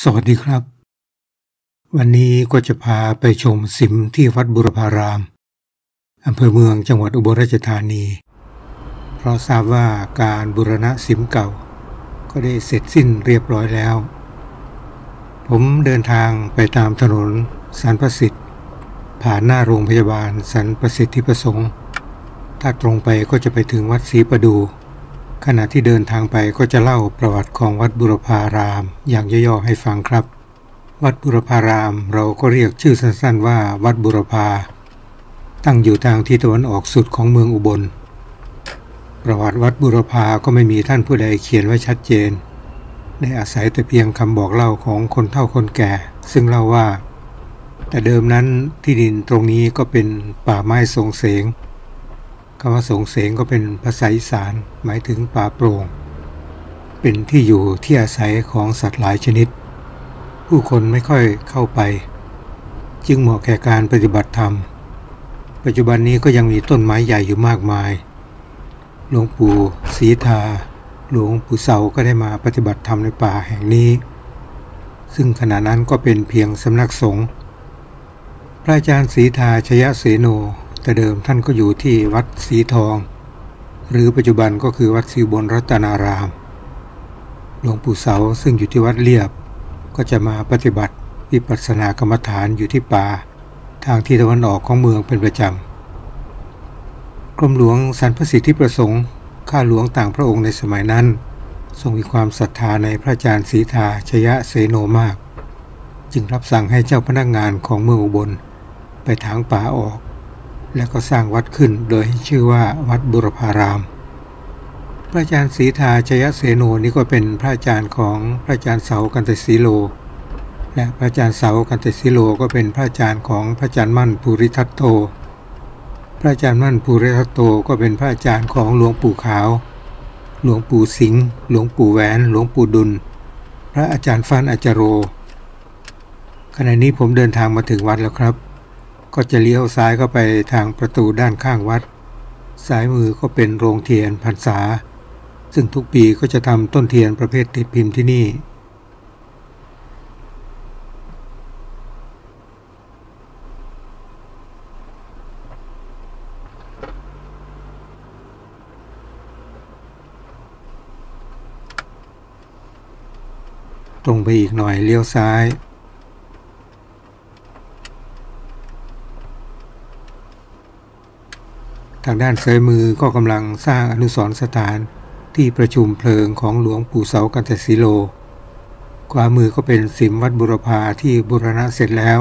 วัสดีครับวันนี้ก็จะพาไปชมสิมที่วัดบุรพารามอำเภอเมืองจังหวัดอุบลราชธานีเพราะทราบว่าการบูรณะสิมเก่าก็ได้เสร็จสิ้นเรียบร้อยแล้วผมเดินทางไปตามถนนสรรประสิทธิ์ผ่านหน้าโรงพยาบาลสรรประสิทธิประสงค์ถ้าตรงไปก็จะไปถึงวัดศรีประดูขณะที่เดินทางไปก็จะเล่าประวัติของวัดบุรพารามอย่างย่อๆให้ฟังครับวัดบุรพารามเราก็เรียกชื่อสั้นๆว่าวัดบุรพาตั้งอยู่ทางทิศตะวันออกสุดของเมืองอุบลประวัติวัดบุรพาก็ไม่มีท่านผู้ใดเขียนไว้ชัดเจนได้อาศัยแต่เพียงคำบอกเล่าของคนเฒ่าคนแก่ซึ่งเล่าว่าแต่เดิมนั้นที่ดินตรงนี้ก็เป็นป่าไม้ทรงเสงคำว่าทรงเสงก็เป็นภาษาอีสานหมายถึงป่าโปร่งเป็นที่อยู่ที่อาศัยของสัตว์หลายชนิดผู้คนไม่ค่อยเข้าไปจึงเหมาะแก่การปฏิบัติธรรมปัจจุบันนี้ก็ยังมีต้นไม้ใหญ่อยู่มากมายหลวงปู่ศรีทาหลวงปู่เสาก็ได้มาปฏิบัติธรรมในป่าแห่งนี้ซึ่งขณะนั้นก็เป็นเพียงสำนักสงฆ์พระอาจารย์ศรีทาชยเสโนแต่เดิมท่านก็อยู่ที่วัดศรีทองหรือปัจจุบันก็คือวัดศรีอุบลรัตนารามหลวงปู่เสาซึ่งอยู่ที่วัดเลียบก็จะมาปฏิบัติวิปัสสนากรรมฐานอยู่ที่ป่าทางทิศตะวันออกของเมืองเป็นประจำกรมหลวงสรรประสิทธิประสงค์ข้าหลวงต่างพระองค์ในสมัยนั้นทรงมีความศรัทธาในพระอาจารย์ศรีทาชยเสโนมากจึงรับสั่งให้เจ้าพนักงานของเมืองอุบลไปถางป่าออกและก็สร้างวัดขึ้นโดยให้ชื่อว่าวัดบุรพารามพระอาจารย์ศรีทาชยเสโนนี้ก็เป็นพระอาจารย์ของพระอาจารย์เสากันตสีโลและพระอาจารย์เสากันตสีโลก็เป็นพระอาจารย์ของพระอาจารย์มั่นภูริทัตโตพระอาจารย์มั่นภูริทัตโตก็เป็นพระอาจารย์ของหลวงปู่ขาวหลวงปู่สิงห์หลวงปู่แหวนหลวงปู่ดุลพระอาจารย์ฟันอาจารโรขณะนี้ผมเดินทางมาถึงวัดแล้วครับก็จะเลี้ยวซ้ายเข้าไปทางประตูด้านข้างวัดซ้ายมือก็เป็นโรงเทียนพรรษาซึ่งทุกปีก็จะทำต้นเทียนประเภทติดพิมพ์ที่นี่ตรงไปอีกหน่อยเลี้ยวซ้ายทางด้านซ้ายมือก็กำลังสร้างอนุสรณ์สถานที่ประชุมเพลิงของหลวงปู่เสากันตสีโลขวามือก็เป็นสิมวัดบุรพาที่บูรณะเสร็จแล้ว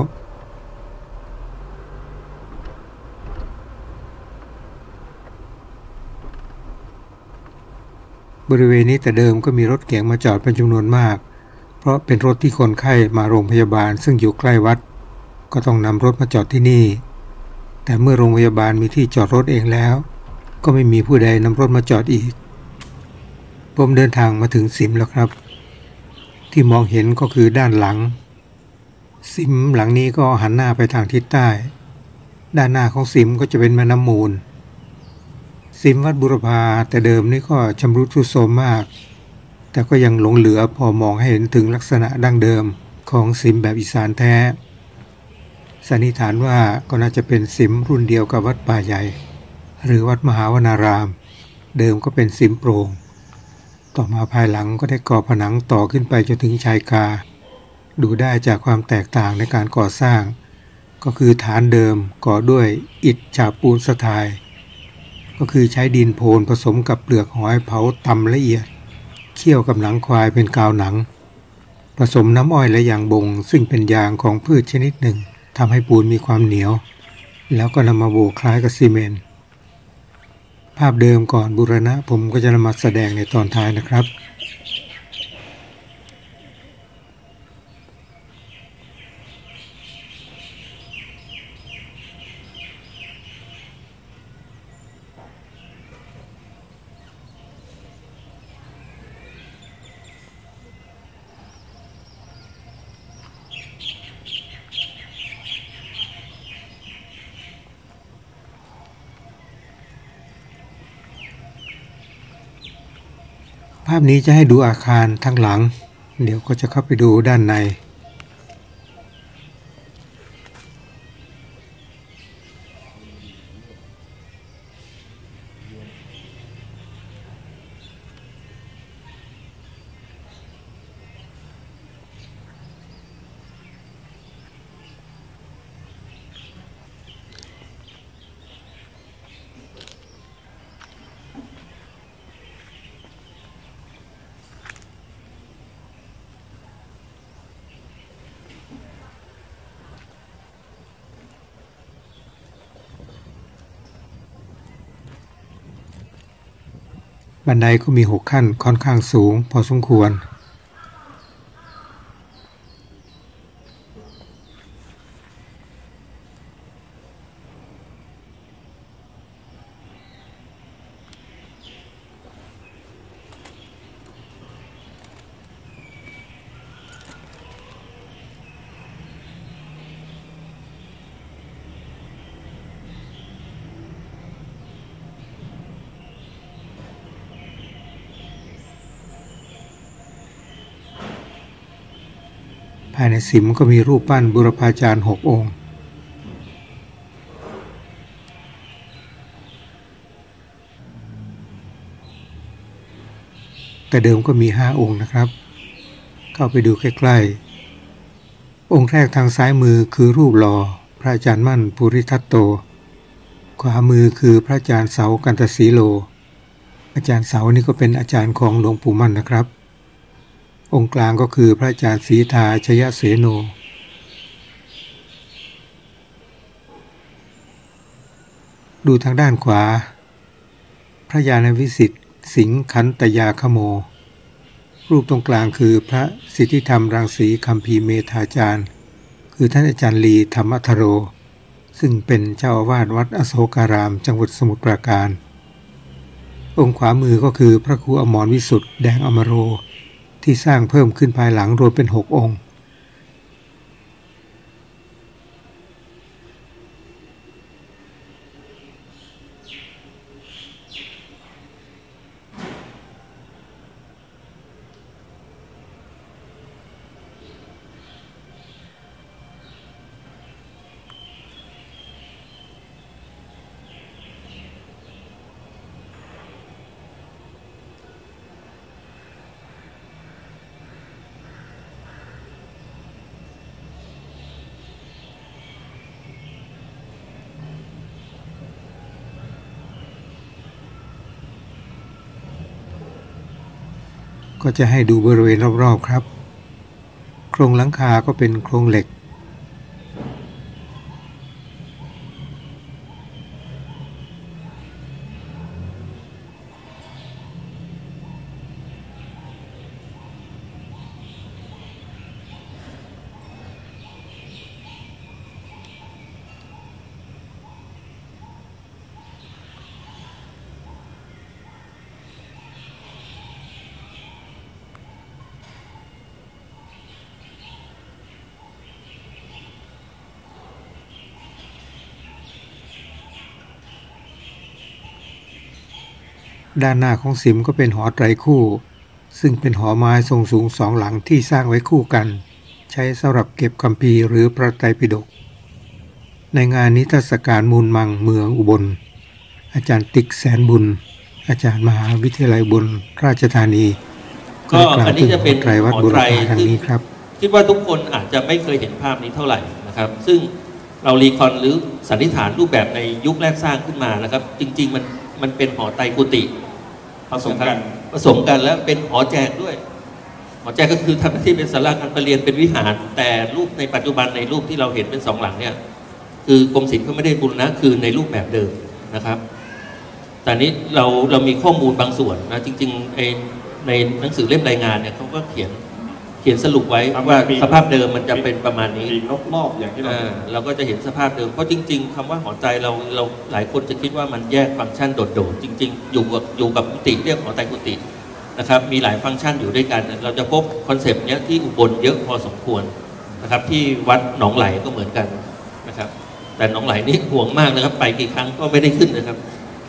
บริเวณนี้แต่เดิมก็มีรถเก๋งมาจอดเป็นจำนวนมากเพราะเป็นรถที่คนไข้มาโรงพยาบาลซึ่งอยู่ใกล้วัดก็ต้องนำรถมาจอดที่นี่แต่เมื่อโรงพยาบาลมีที่จอดรถเองแล้วก็ไม่มีผู้ใดนำรถมาจอดอีกผมเดินทางมาถึงสิมแล้วครับที่มองเห็นก็คือด้านหลังสิมหลังนี้ก็หันหน้าไปทางทิศใต้ด้านหน้าของสิมก็จะเป็นแม่น้ำมูลสิมวัดบุรพาแต่เดิมนี่ก็ชำรุดทรุดโทรมมากแต่ก็ยังหลงเหลือพอมองให้เห็นถึงลักษณะดั้งเดิมของสิมแบบอีสานแท้สันนิษฐานว่าก็น่าจะเป็นสิมรุ่นเดียวกับวัดป่าใหญ่หรือวัดมหาวนารามเดิมก็เป็นสิมโปร่งต่อมาภายหลังก็ได้ก่อผนังต่อขึ้นไปจนถึงชายคาดูได้จากความแตกต่างในการก่อสร้างก็คือฐานเดิมก่อด้วยอิฐฉาบปูนสไทยก็คือใช้ดินโพนผสมกับเปลือกหอยเผาตำละเอียดเคี่ยวกับหนังควายเป็นกาวหนังผสมน้ำอ้อยและยางบงซึ่งเป็นยางของพืชชนิดหนึ่งทำให้ปูนมีความเหนียวแล้วก็นำมาโบกคล้ายกับซีเมนต์ภาพเดิมก่อนบูรณะผมก็จะนำมาแสดงในตอนท้ายนะครับ ภาพนี้จะให้ดูอาคารทั้งหลังเดี๋ยวก็จะเข้าไปดูด้านในบันไดก็มี6 ขั้นค่อนข้างสูงพอสมควรภายในสิมก็มีรูปปั้นบุรพาจารย์6 องค์แต่เดิมก็มี5 องค์นะครับเข้าไปดูใกล้ๆองค์แรกทางซ้ายมือคือรูปหล่อพระอาจารย์มั่นภูริทัตโตขวามือคือพระอาจารย์เสากันตสีโลอาจารย์เสานี่ก็เป็นอาจารย์ของหลวงปู่มั่นนะครับองค์กลางก็คือพระอาจารย์ศรีทาชยเสโนดูทางด้านขวาพระญาณวิสิทธิ์สิงห์ขันตยาคโมรูปตรงกลางคือพระสิทธิธรรมรังสีคัมภีร์เมธาจารย์คือท่านอาจารย์ลีธรรมทโรซึ่งเป็นเจ้าอาวาสวัดอโศการามจังหวัดสมุทรปราการองค์ขวามือก็คือพระครูอมรวิสุทธิ์แดงอมโรที่สร้างเพิ่มขึ้นภายหลังรวมเป็น6 องค์ก็จะให้ดูบริเวณรอบๆครับโครงหลังคาก็เป็นโครงเหล็กด้านหน้าของสิมก็เป็นหอไตรคู่ซึ่งเป็นหอไม้ทรงสูง2 หลังที่สร้างไว้คู่กันใช้สำหรับเก็บคัมภีร์หรือพระไตรปิฎกในงานนิทรรศการมูลมังเมืองอุบลอาจารย์ติ๊กแสนบุญอาจารย์มหาวิทยาลัยอุบลราชธานีก็อันนี้จะเป็นไตรวัดบุรพาทางนี้ครับคิดว่าทุกคนอาจจะไม่เคยเห็นภาพนี้เท่าไหร่นะครับซึ่งเรารีคอนหรือสันนิษฐานรูปแบบในยุคแรกสร้างขึ้นมานะครับจริงๆมันเป็นหอไตรกุฏิผสมกันแล้วเป็นหอแจกด้วยหอแจกก็คือทำหน้าที่เป็นศาลาการประเรียนเป็นวิหารแต่รูปในปัจจุบันในรูปที่เราเห็นเป็น2 หลังเนี่ยคือกรมศิลป์เขาไม่ได้บูรณะคือในรูปแบบเดิมนะครับแต่นี้เรามีข้อมูลบางส่วนนะจริงๆในหนังสือเล่มรายงานเนี่ยเขาก็เขียนสรุปไว้ว่าสภาพเดิมมันจะเป็นประมาณนี้รอบๆอย่างที่เราก็จะเห็นสภาพเดิมเพราะจริงๆคำว่าหอไตรเราหลายคนจะคิดว่ามันแยกฟังก์ชันโดดๆจริงๆอยู่กับกุฏิเรียกหอไตรกุฏินะครับมีหลายฟังก์ชันอยู่ด้วยกันเราจะพบคอนเซปต์เนี้ยที่อุบลเยอะพอสมควรนะครับที่วัดหนองไหลก็เหมือนกันนะครับแต่หนองไหลนี่ห่วงมากนะครับไปกี่ครั้งก็ไม่ได้ขึ้นนะครับ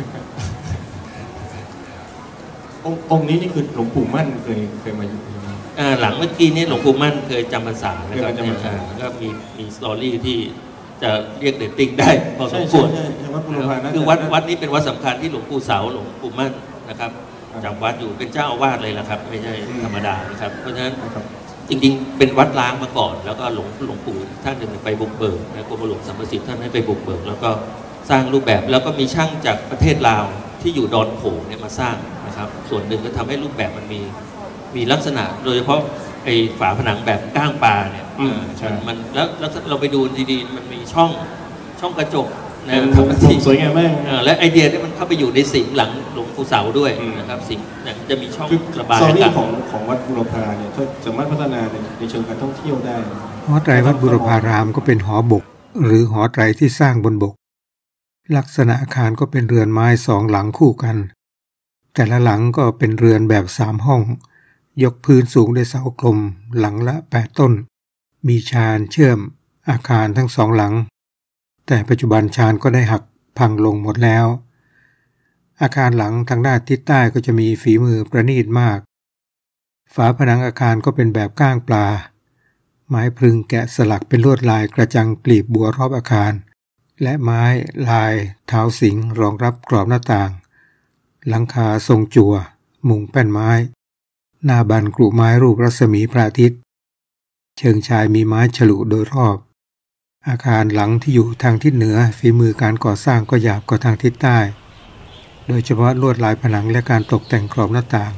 องค์นี้นี่คือหลวงปู่มั่นเคยมาอยู่หลังเมื่อกี้นี้หลวงปู่มั่นเคยจำพรรษานะครับแล้วก็มีสตอรี่ที่จะเรียกเดตติ้งได้พอสมควรคือวัดนี้เป็นวัดสำคัญที่หลวงปู่เสาหลวงปู่มั่นนะครับจำวัดอยู่เป็นเจ้าอาวาสเลยละครับไม่ใช่ธรรมดานะครับเพราะฉะนั้นจริงๆเป็นวัดล้างมาก่อนแล้วก็หลวงปู่ท่านหนึ่งไปบุกเบิกนะกรมหลวงสัมประสิทธิ์ท่านให้ไปบุกเบิกแล้วก็สร้างรูปแบบแล้วก็มีช่างจากประเทศลาวที่อยู่ดอนโขงเนี่ยมาสร้างนะครับส่วนหนึ่งก็ทำให้รูปแบบมันมีลักษณะโดยเฉพาะไอ้ฝาผนังแบบก้างปลาเนี่ยมันแล้วเราไปดูดีๆมันมีช่องกระจกนะสวยงามมากและไอเดียที่มันเข้าไปอยู่ในสิงหลังหลวงปู่เสาด้วยนะครับสิงจะมีช่องระบายอากาศของวัดบุรพาเนี่ยถ้าสามารถพัฒนาในเชิงการท่องเที่ยวได้หอไตรวัดบุรพารามก็เป็นหอบกหรือหอไตรที่สร้างบนบกลักษณะอาคารก็เป็นเรือนไม้2 หลังคู่กันแต่ละหลังก็เป็นเรือนแบบ3 ห้องยกพื้นสูงด้วยเสากลมหลังละ8 ต้นมีชานเชื่อมอาคารทั้ง2 หลังแต่ปัจจุบันชานก็ได้หักพังลงหมดแล้วอาคารหลังทางด้านทิศใต้ก็จะมีฝีมือประณีตมากฝาผนังอาคารก็เป็นแบบก้างปลาไม้พรึงแกะสลักเป็นลวดลายกระจังกลีบบัวรอบอาคารและไม้ลายเท้าสิงรองรับกรอบหน้าต่างหลังคาทรงจั่วมุงแป้นไม้หน้าบันกรุไม้รูปรัศมีพระอาทิตย์เชิงชายมีไม้ฉลุโดยรอบอาคารหลังที่อยู่ทางทิศเหนือฝีมือการก่อสร้างก็หยาบกว่าทางทิศใต้โดยเฉพาะลวดลายผนังและการตกแต่งกรอบหน้าต่าง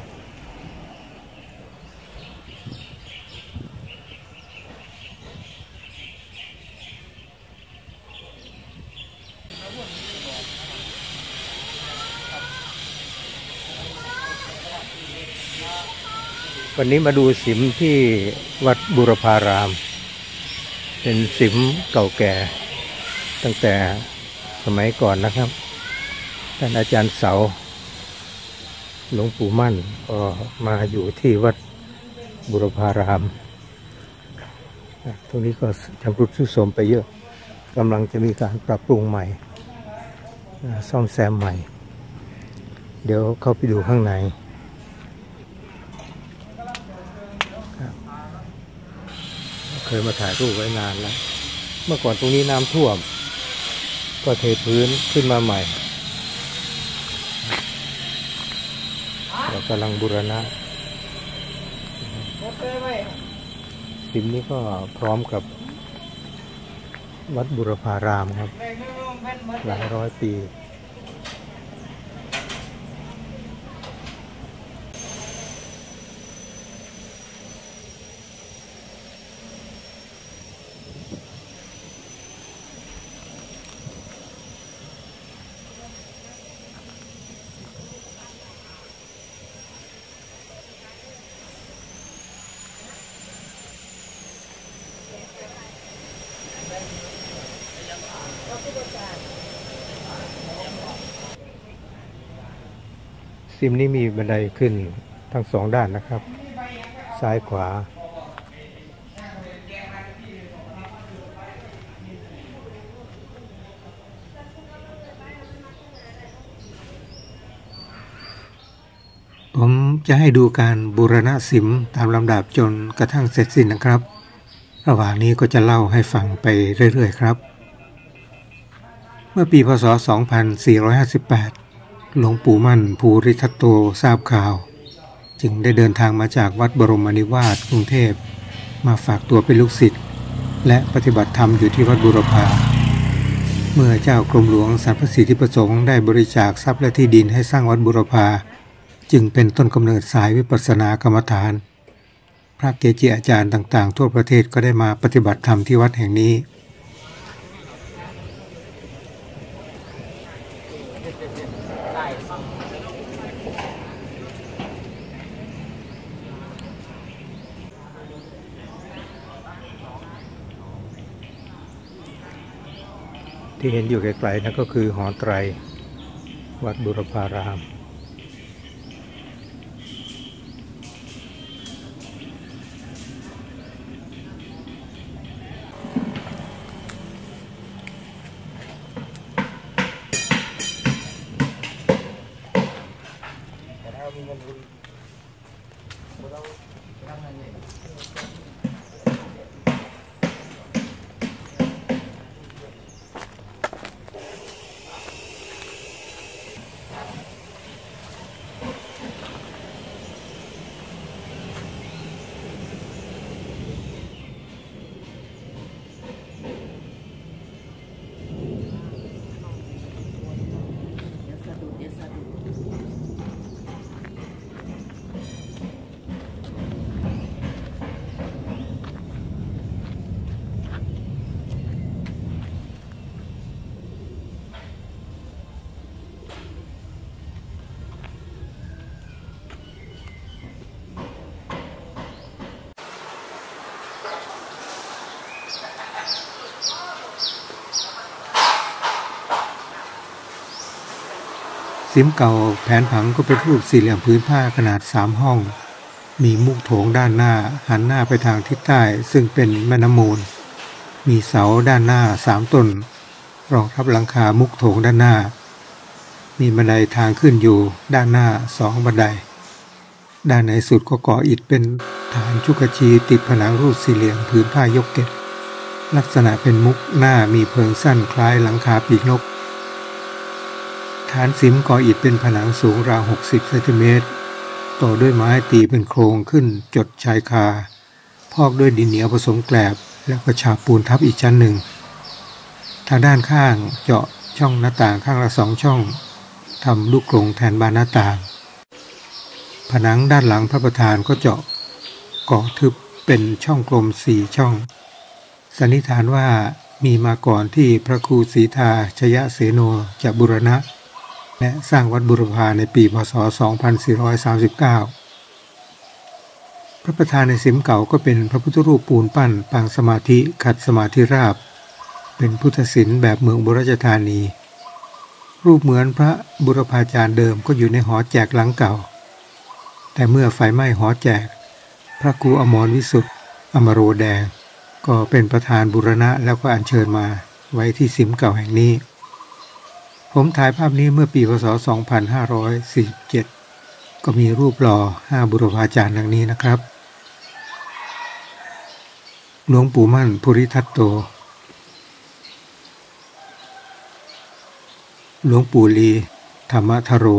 วันนี้มาดูสิมที่วัดบุรพารามเป็นสิมเก่าแก่ตั้งแต่สมัยก่อนนะครับท่านอาจารย์เสาหลวงปู่มั่นก็มาอยู่ที่วัดบุรพารามตรงนี้ก็ชำรุดทรุดโทรมไปเยอะกำลังจะมีการปรับปรุงใหม่ซ่อมแซมใหม่เดี๋ยวเข้าไปดูข้างในเคยมาถ่ายรูปไว้นานแล้วเมื่อก่อนตรงนี้น้ำท่วมก็เทพื้นขึ้นมาใหม่เรากำลังบูรณะสิมนี้ก็พร้อมกับวัดบุรพารามครับหลายร้อยปีซิมนี้มีบันไดขึ้นทั้ง2 ด้านนะครับซ้ายขวาผมจะให้ดูการบูรณะสิมตามลำดับจนกระทั่งเสร็จสิ้นนะครับระหว่างนี้ก็จะเล่าให้ฟังไปเรื่อยๆครับเมื่อปีพ.ศ. 2458หลวงปู่มั่นภูริทัตโตทราบข่าวจึงได้เดินทางมาจากวัดบรมนิวาสกรุงเทพมาฝากตัวเป็นลูกศิษย์และปฏิบัติธรรมอยู่ที่วัดบุรพาเมื่อเจ้ากรมหลวงสรรพสิทธิประสงค์ได้บริจาคทรัพย์และที่ดินให้สร้างวัดบุรพาจึงเป็นต้นกำเนิดสายวิปัสสนากรรมฐานพระเกจิอาจารย์ต่างๆทั่วประเทศก็ได้มาปฏิบัติธรรมที่วัดแห่งนี้ที่เห็นอยู่ไกลๆนั่นก็คือหอไตรวัดบุรพารามซิมเก่าแผนผังก็เป็นรูปสี่เหลี่ยมพื้นผ้าขนาด3 ห้องมีมุกโถงด้านหน้าหันหน้าไปทางทิศใต้ซึ่งเป็นแม่น้ำมูลมีเสาด้านหน้า3 ต้นรองรับหลังคามุกโถงด้านหน้ามีบันไดทางขึ้นอยู่ด้านหน้า2 บันไดด้านในสุดก็ก่ออิฐเป็นฐานชุกชีติดผนังรูปสี่เหลี่ยมพื้นผ้ายกเก็บลักษณะเป็นมุกหน้ามีเพิงสั้นคล้ายหลังคาปีกนกฐานสิมก่ออิฐเป็นผนังสูงราว60 เซนติเมตรต่อด้วยไม้ตีเป็นโครงขึ้นจดชายคาพอกด้วยดินเหนียวผสมแกลบแล้วก็ฉาบปูนทับอีกชั้นหนึ่งทางด้านข้างเจาะช่องหน้าต่างข้างละ2 ช่องทำลูกกรงแทนบานหน้าต่างผนังด้านหลังพระประธานก็เจาะก่อทึบเป็นช่องกลม4 ช่องสันนิษฐานว่ามีมาก่อนที่พระครูศรีทาชยเสโนจะบูรณะและสร้างวัดบุรพาในปีพ.ศ. 2439พระประธานในสิมเก่าก็เป็นพระพุทธรูปปูนปั้นปางสมาธิขัดสมาธิราบเป็นพุทธศิลป์แบบเมืองอุบลราชธานีรูปเหมือนพระบุรพาจารย์เดิมก็อยู่ในหอแจกหลังเก่าแต่เมื่อไฟไหม้หอแจกพระครูอมรวิสุทธิ์อมโรแดงก็เป็นประธานบูรณะแล้วก็อัญเชิญมาไว้ที่สิมเก่าแห่งนี้ผมถ่ายภาพนี้เมื่อปีพ.ศ. 2547ก็มีรูปหล่อ5 บุรพาจารย์ดังนี้นะครับหลวงปู่มั่นภูริทัตโตหลวงปู่ลีธรรมทโร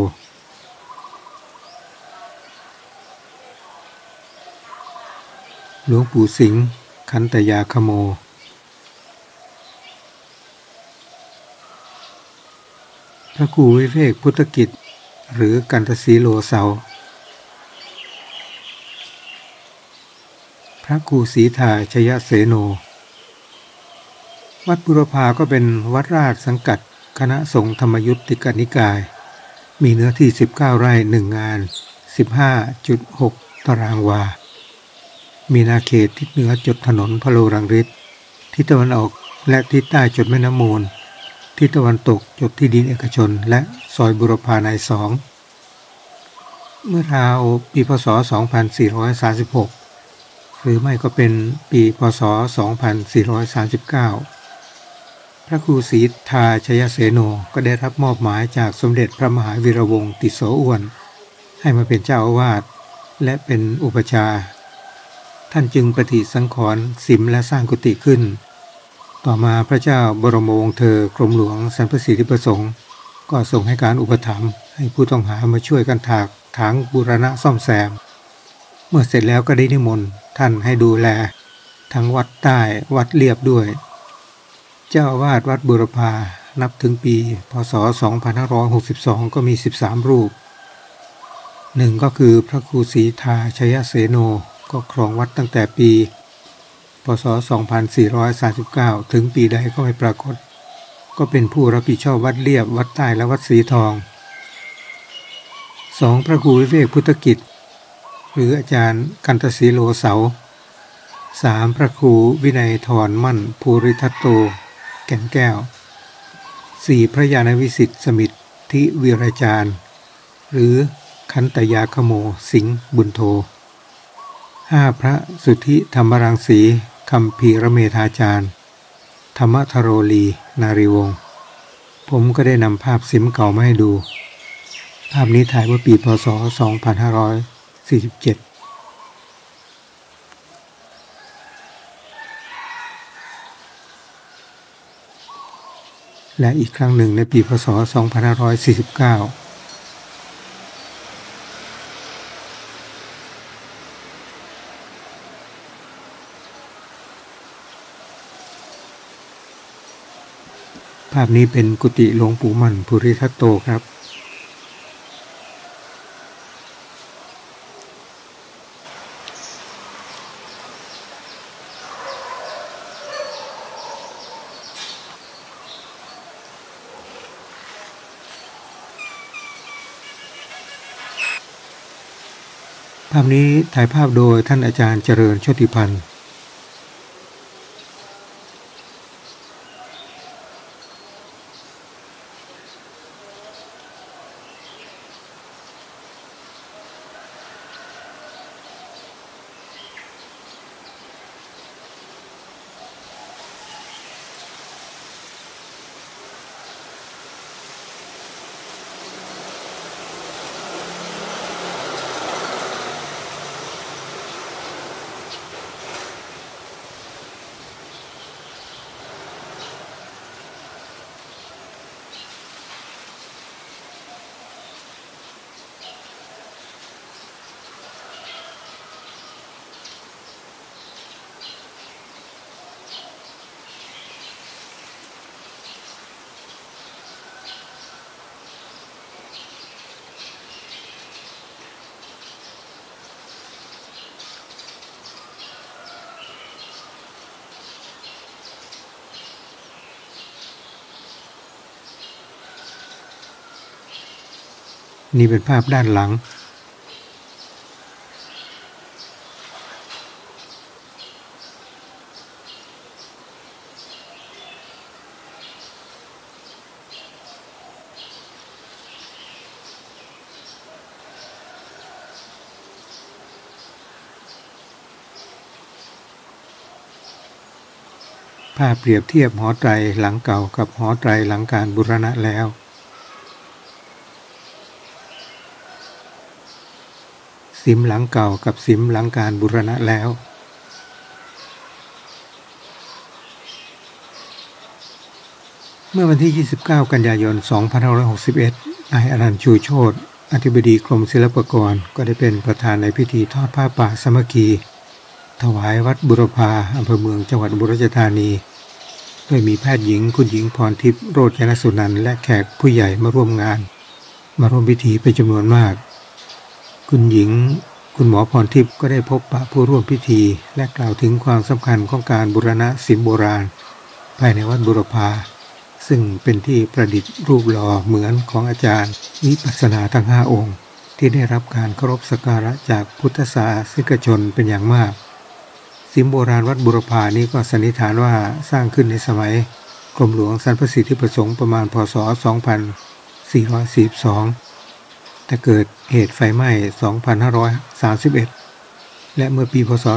หลวงปู่สิงห์ขันตยาคโมพระครูวิเวกพุทธกิจหรือกันตสีโลเสาพระครูศรีทาชยเสโนวัดบุรพาก็เป็นวัดราชสังกัดคณะสงฆ์ธรรมยุติกนิกายมีเนื้อที่19 ไร่1 งาน 15.6 ตารางวามีนาเขตทิศเหนือจดถนนพะโลรังฤทธิ์ทิศตะวันออกและทิศใต้จดแม่น้ำมูลทิศตะวันตกจดที่ดินเอกชนและซอยบุรพาใน2เมื่อราวปีพ.ศ. 2436หรือไม่ก็เป็นปีพ.ศ. 2439พระครูศรีทาชยเสโนก็ได้รับมอบหมายจากสมเด็จพระมหาวีระวงศ์ติโสอ้วนให้มาเป็นเจ้าอาวาสและเป็นอุปชฌาย์ท่านจึงปฏิสังขรณ์สิมและสร้างกุฏิขึ้นต่อมาพระเจ้าบรมวงศ์เธอกรมหลวงสรรพสิทธิประสงค์ก็ทรงให้การอุปถัมภ์ให้ผู้ต้องหามาช่วยกันถางบูรณะซ่อมแซมเมื่อเสร็จแล้วก็ได้นิมนต์ท่านให้ดูแลทั้งวัดใต้วัดเลียบด้วยเจ้าอาวาสวัดบุรพานับถึงปีพ.ศ. 2562ก็มี13 รูปหนึ่งก็คือพระครูศรีทาชยเสโนก็ครองวัดตั้งแต่ปีพ.ศ. 2439ถึงปีใดก็ไม่ปรากฏก็เป็นผู้รับผิดชอบวัดเลียบวัดใต้และวัดสีทอง2พระครูวิเวกพุทธกิจหรืออาจารย์กันตสีโลเสา3พระครูวินัยธรมั่นภูริทัตโตแก่นแก้ว4พระญาณวิสิทธิสมิทธิวีรจารย์หรือขันตยาคโมสิงห์บุญโท5พระสุทธิธรรมรังสีคัมภีรเมธาจารย์ธรรมทโรลีนารีวงศ์ผมก็ได้นำภาพสิมเก่ามาให้ดูภาพนี้ถ่ายเมื่อปีพ.ศ. 2547และอีกครั้งหนึ่งในปีพ.ศ. 2549ภาพนี้เป็นกุฏิหลวงปู่มั่นภูริทัตโตครับภาพนี้ถ่ายภาพโดยท่านอาจารย์เจริญโชติพันธ์นี่เป็นภาพด้านหลังภาพเปรียบเทียบหอไตรหลังเก่ากับหอไตรหลังการบูรณะแล้วสิมหลังเก่ากับสิมหลังการบูรณะแล้วเมื่อวันที่ 29 กันยายน 2561 นายอนันต์ชูโชติอธิบดีกรมศิลปากรก็ได้เป็นประธานในพิธีทอดผ้าป่าสามัคคีถวายวัดบุรพาอำเภอเมืองจังหวัดอุบลราชธานีโดยมีแพทย์หญิงคุณหญิงพรทิพย์โรจนสุนันท์และแขกผู้ใหญ่มาร่วมงานมาร่วมพิธีเป็นจำนวนมากคุณหมอพรทิพย์ก็ได้พบปะผู้ร่วมพิธีและกล่าวถึงความสำคัญของการบูรณะศิลป์โบราณภายในวัดบุรพาซึ่งเป็นที่ประดิษฐ์รูปหล่อเหมือนของอาจารย์วิปัสสนาทั้ง5 องค์ที่ได้รับการเคารพสักการะจากพุทธศาสนิกชนเป็นอย่างมากศิลป์โบราณวัดบุรพานี้ก็สันนิษฐานว่าสร้างขึ้นในสมัยกรมหลวงสรรพสิทธิประสงค์ประมาณพ.ศ. 2442แต่เกิดเหตุไฟไหม้ 2531 และเมื่อปีพ.ศ.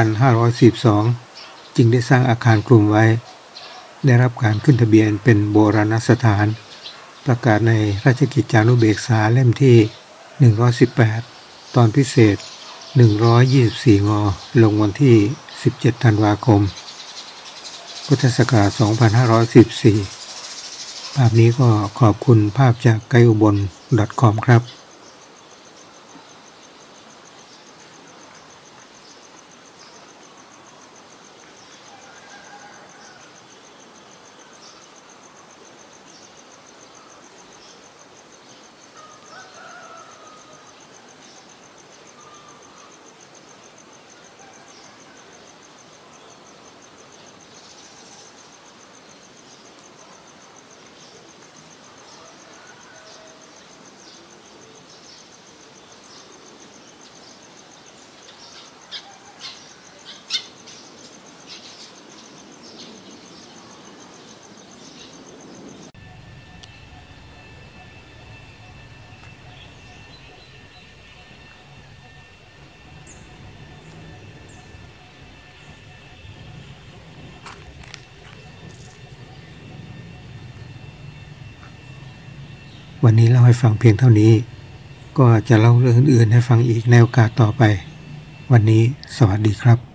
2542 จึงได้สร้างอาคารกลุ่มไว้ได้รับการขึ้นทะเบียนเป็นโบราณสถานประกาศในราชกิจจานุเบกษาเล่มที่ 118 ตอนพิเศษ 124 ง.ลงวันที่ 17 ธันวาคม พุทธศักราช 2514 ภาพนี้ก็ขอบคุณภาพจากไกด์อุบล .com ครับวันนี้เล่าให้ฟังเพียงเท่านี้ก็จะเล่าเรื่องอื่นๆให้ฟังอีกในโอกาสต่อไปวันนี้สวัสดีครับ